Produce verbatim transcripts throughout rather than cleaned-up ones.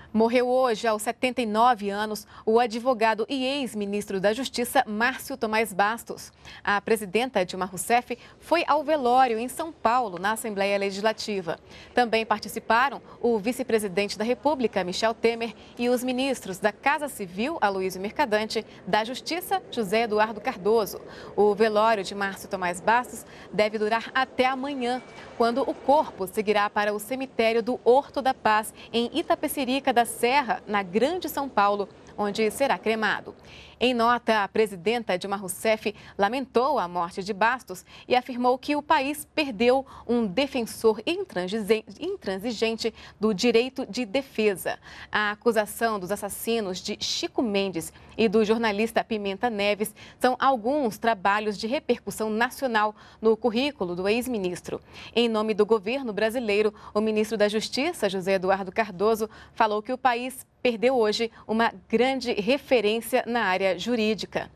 Morreu hoje, aos setenta e nove anos, o advogado e ex-ministro da Justiça, Márcio Tomás Bastos. A presidenta Dilma Rousseff foi ao velório em São Paulo, na Assembleia Legislativa. Também participaram o vice-presidente da República, Michel Temer, e os ministros da Casa Civil, Aloysio Mercadante, da Justiça, José Eduardo Cardoso. O velório de Márcio Tomás Bastos deve durar até amanhã, quando o corpo seguirá para o cemitério do Horto da Paz, em Itapecerica da Serra, na Grande São Paulo, onde será cremado. Em nota, a presidenta Dilma Rousseff lamentou a morte de Bastos e afirmou que o país perdeu um defensor intransigente do direito de defesa. A acusação dos assassinos de Chico Mendes e do jornalista Pimenta Neves são alguns trabalhos de repercussão nacional no currículo do ex-ministro. Em nome do governo brasileiro, o ministro da Justiça, José Eduardo Cardoso, falou que o país perdeu hoje uma grande referência na área jurídica.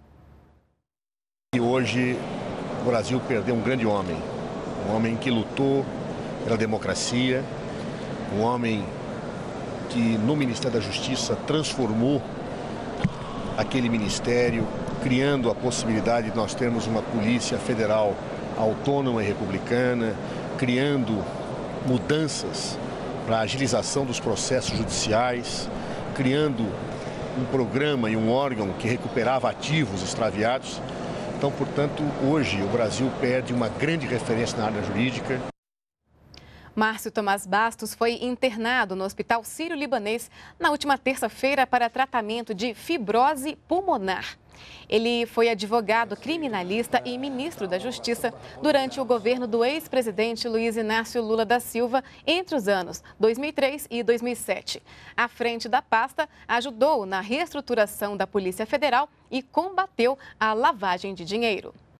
E hoje o Brasil perdeu um grande homem, um homem que lutou pela democracia, um homem que no Ministério da Justiça transformou aquele ministério, criando a possibilidade de nós termos uma polícia federal autônoma e republicana, criando mudanças para a agilização dos processos judiciais, criando um programa e um órgão que recuperava ativos extraviados. Então, portanto, hoje o Brasil perde uma grande referência na área jurídica. Márcio Tomás Bastos foi internado no Hospital Sírio-Libanês na última terça-feira para tratamento de fibrose pulmonar. Ele foi advogado criminalista e ministro da Justiça durante o governo do ex-presidente Luiz Inácio Lula da Silva entre os anos dois mil e três e dois mil e sete. À frente da pasta, ajudou na reestruturação da Polícia Federal e combateu a lavagem de dinheiro.